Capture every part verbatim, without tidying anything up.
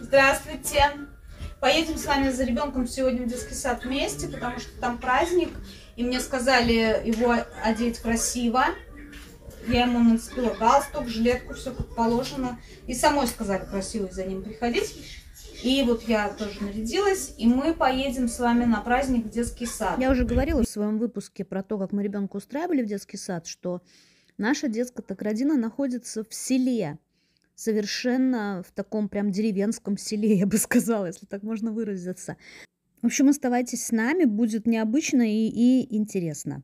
Здравствуйте! Поедем с вами за ребенком сегодня в детский сад вместе, потому что там праздник, и мне сказали его одеть красиво. Я ему нацепила галстук, жилетку, все как положено. И самой сказали красиво за ним приходить. И вот я тоже нарядилась, и мы поедем с вами на праздник в детский сад. Я уже говорила в своем выпуске про то, как мы ребенка устраивали в детский сад, что наша детская таградина находится в селе. Совершенно в таком прям деревенском селе, я бы сказала, если так можно выразиться. В общем, оставайтесь с нами, будет необычно и, и интересно.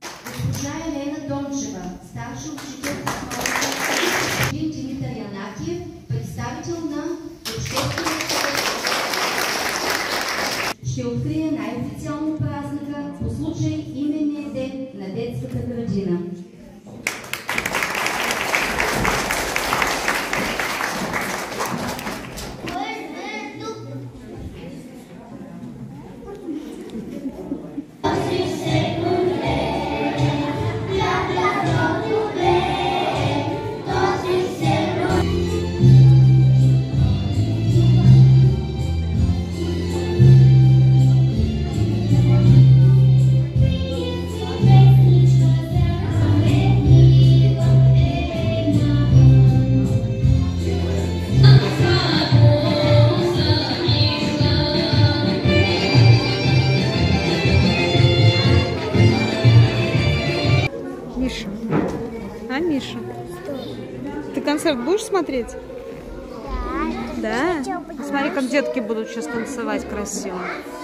Ще открие най-официално празника по случай именния ден на детската градина. Миша. А, Миша? Ты концерт будешь смотреть? Да. Да? Смотри, как детки будут сейчас танцевать красиво.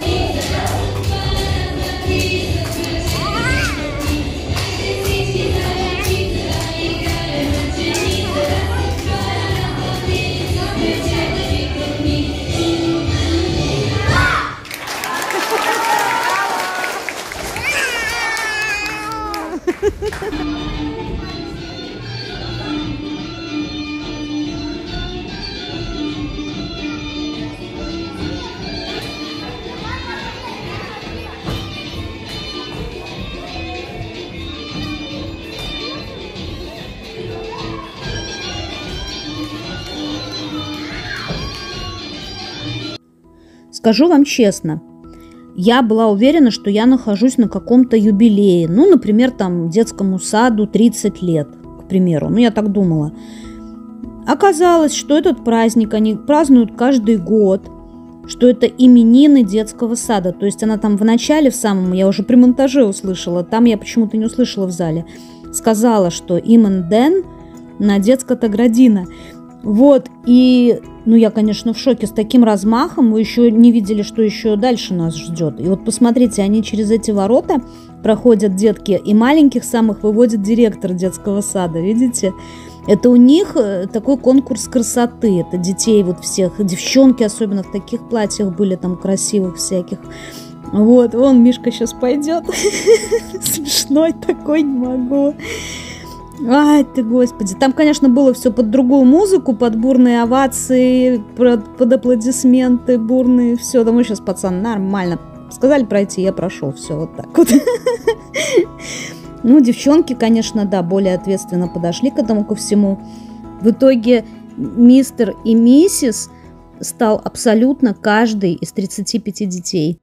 Скажу вам честно, я была уверена, что я нахожусь на каком-то юбилее. Ну, например, там детскому саду тридцать лет, к примеру. Ну, я так думала. Оказалось, что этот праздник они празднуют каждый год, что это именины детского сада. То есть она там в начале, в самом, я уже при монтаже услышала, там я почему-то не услышала в зале, сказала, что имен ден на детская таградина. Вот, и, ну, я, конечно, в шоке с таким размахом, мы еще не видели, что еще дальше нас ждет. И вот посмотрите, они через эти ворота проходят детки, и маленьких самых выводит директор детского сада, видите? Это у них такой конкурс красоты, это детей вот всех, девчонки особенно в таких платьях были там красивых всяких. Вот, вон Мишка сейчас пойдет, смешной такой, не могу. Ай ты, господи. Там, конечно, было все под другую музыку, под бурные овации, под, под аплодисменты бурные, все. Думаю, сейчас, пацан, нормально. Сказали пройти, я прошел, все вот так вот. Ну, девчонки, конечно, да, более ответственно подошли к этому ко всему. В итоге мистер и миссис стал абсолютно каждый из тридцати пяти детей.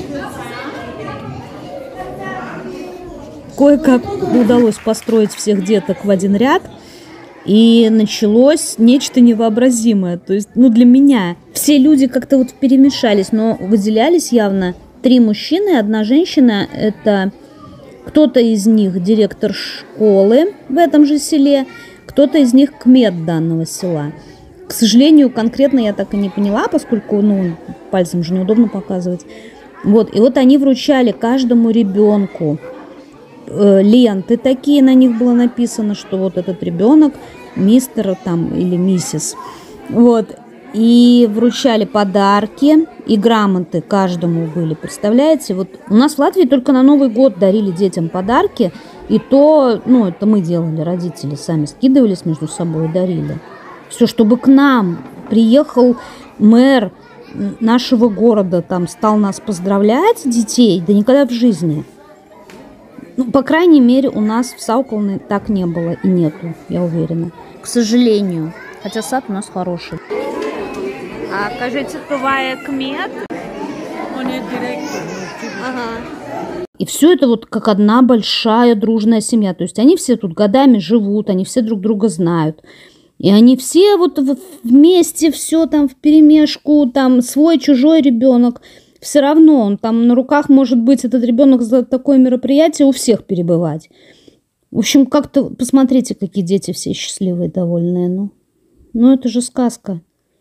Кое-как удалось построить всех деток в один ряд, и началось нечто невообразимое. То есть, ну, для меня все люди как-то вот перемешались, но выделялись явно три мужчины и одна женщина. Это кто-то из них директор школы в этом же селе, кто-то из них кмет данного села. К сожалению, конкретно я так и не поняла, поскольку, ну, пальцем же неудобно показывать. Вот, и вот они вручали каждому ребенку ленты такие, на них было написано, что вот этот ребенок мистер там или миссис. Вот. И вручали подарки, и грамоты каждому были. Представляете, вот у нас в Латвии только на Новый год дарили детям подарки, и то, ну, это мы делали, родители сами скидывались между собой и дарили. Все, чтобы к нам приехал мэр нашего города, там стал нас поздравлять, детей, да никогда в жизни. Ну, по крайней мере, у нас в Сауколне так не было и нету, я уверена. К сожалению. Хотя сад у нас хороший. А скажите, твоя кмет? Он не директор. Ага. И все это вот как одна большая дружная семья. То есть они все тут годами живут, они все друг друга знают. И они все вот вместе, все там вперемешку, там свой, чужой ребенок. Все равно он там на руках может быть, этот ребенок за такое мероприятие у всех перебывать. В общем, как-то посмотрите, какие дети все счастливые, довольные. Ну, ну это же сказка.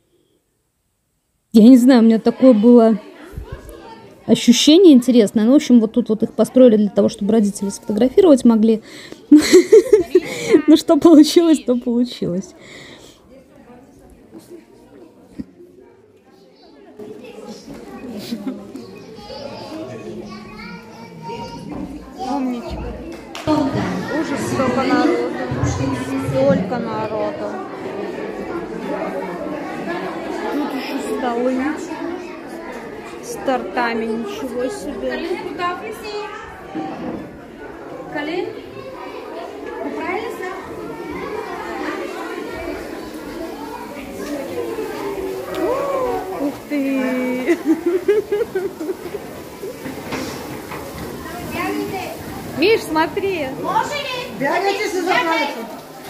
Я не знаю, у меня такое было ощущение интересное. Ну, в общем, вот тут вот их построили для того, чтобы родители сфотографировать могли. Ну, что получилось, то получилось. Умничка. Ужас, сколько народу. Сколько народу. Тут еще столы с тортами, ничего себе. Ух ты! Миш, смотри! Бегайте за запарком.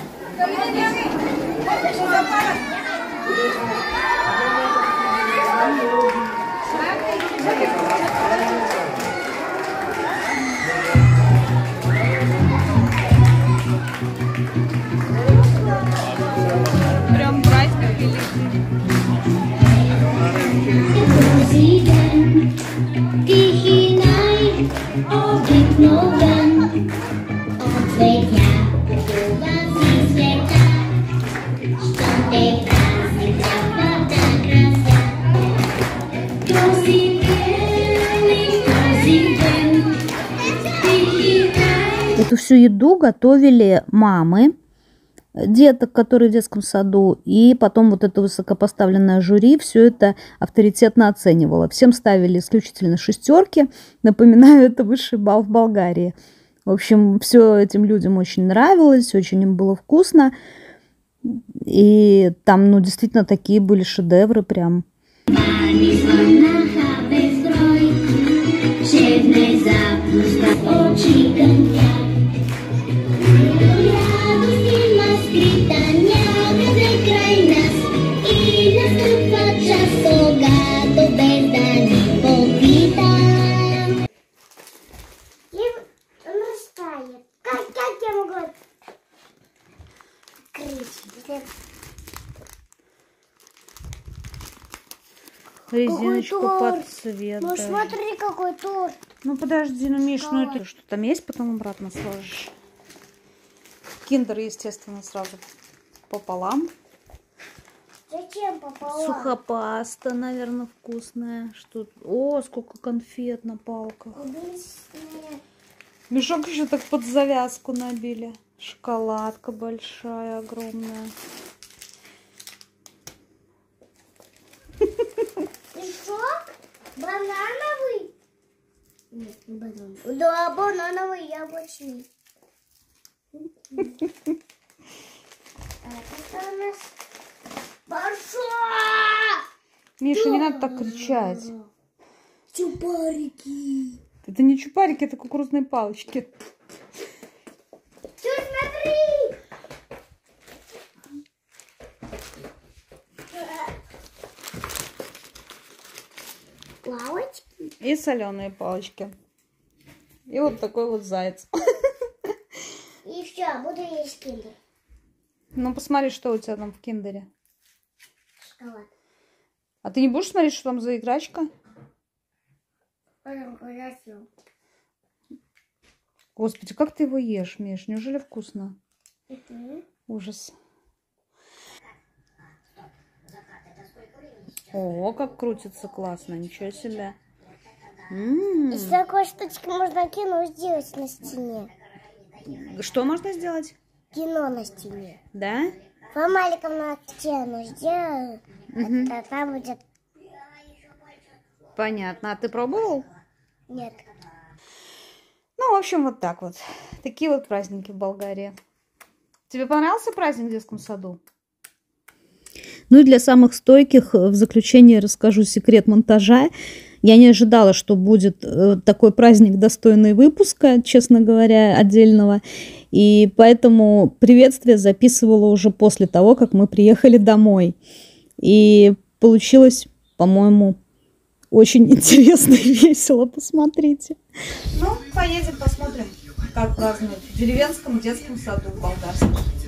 Прям праздник великий. Die hinein, oh, gibt nur dann, und wenn ja, du warst dies weg da, stand der Gras mit der Vatergrasa. Du sie nicht, du sie denn, die hinein. Эту всю еду готовили мамы деток, которые в детском саду, и потом вот это высокопоставленное жюри все это авторитетно оценивало. Всем ставили исключительно шестерки. Напоминаю, это высший балл в Болгарии. В общем, все этим людям очень нравилось, очень им было вкусно. И там, ну, действительно, такие были шедевры прям. Резиночку под цвет. Ну даже. смотри, какой торт. Ну подожди, ну Миш, ну это что там есть, потом обратно сложишь. Киндер, естественно, сразу пополам. Зачем пополам? Сухопаста, наверное, вкусная. Что? О, сколько конфет на палках. Вкусная. Мешок еще так под завязку набили. Шоколадка большая, огромная. Мешок? Банановый? Нет, не банановый. Да, банановый, яблочный. Это у нас большой! Миша, не надо так кричать. Чупарики. Это не чупарики, это кукурузные палочки. Чё, смотри! Палочки. И соленые палочки. И вот такой вот заяц. И все, буду есть киндер. Ну, посмотри, что у тебя там в киндере. Шоколад. А ты не будешь смотреть, что там за играчка? Потом когда съем. Господи, как ты его ешь, Миш? Неужели вкусно? Угу. Ужас. О, как крутится классно, ничего себе. М-м-м. Из такой штучки можно кино сделать на стене. Что можно сделать? Кино на стене. Да? По маленькому на стену сделаю. Мгм. Это там будет... Понятно. А ты пробовал? Нет. Ну, в общем, вот так вот. Такие вот праздники в Болгарии. Тебе понравился праздник в детском саду? Ну и для самых стойких в заключение расскажу секрет монтажа. Я не ожидала, что будет такой праздник, достойный выпуска, честно говоря, отдельного. И поэтому приветствие записывала уже после того, как мы приехали домой. И получилось, по-моему, очень интересно и весело. Посмотрите. Ну, поедем посмотрим, как празднуют в деревенском детском саду болгарском.